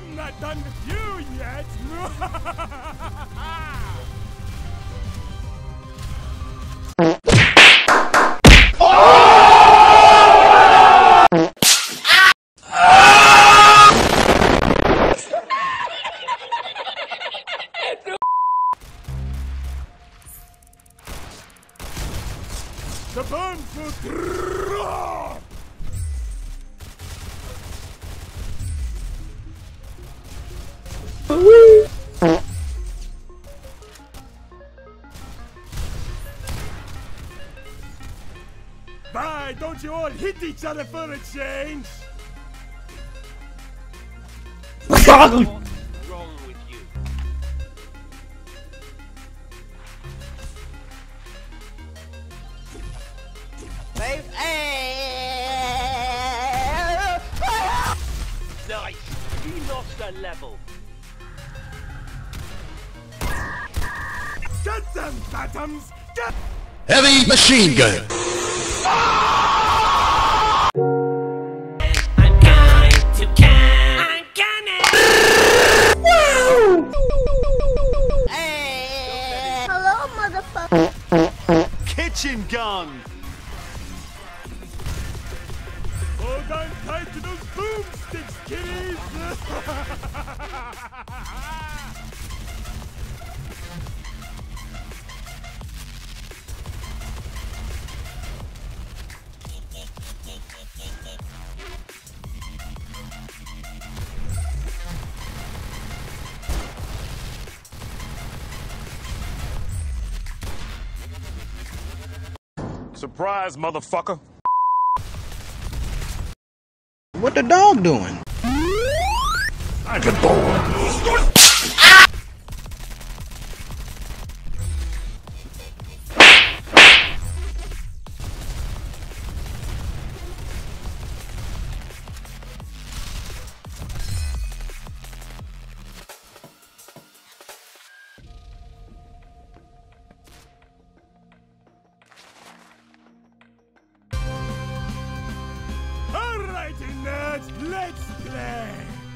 I'm not done with you yet! The bombs will drop! Bye, don't you all hit each other for a change? What's wrong with you? Nice! You lost a level. Get them, phantoms! Get Heavy machine gun. I'm going to can. I'm gonna. Hey. Hello, motherfucker. Kitchen gun. hold on tight to those boomsticks, kiddies! Surprise, motherfucker. What the dog doing? I can board. Alrighty, nerds, let's play!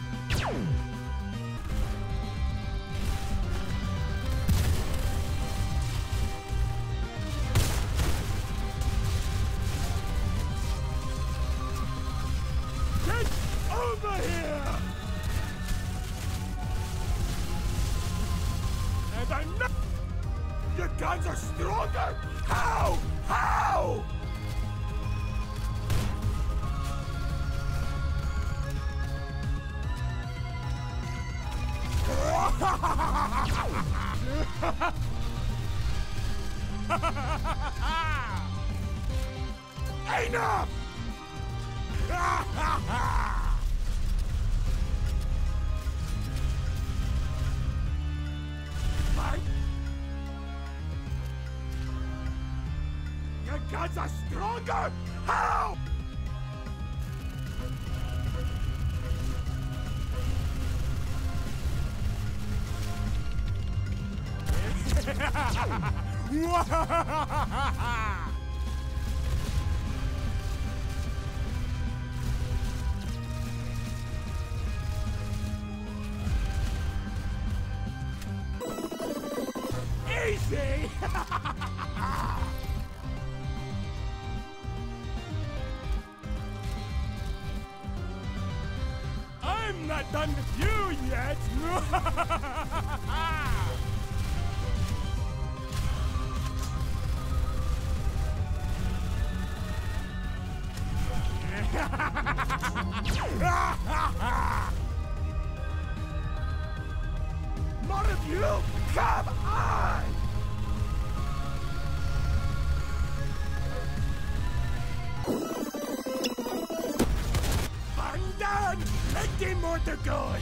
Get over here! And I'm not... Your guns are stronger! How? How? Enough! Mike? Your guns are stronger? How? Easy! I'm not done with you yet! More of you? Come on! I'm done! Plenty more to go!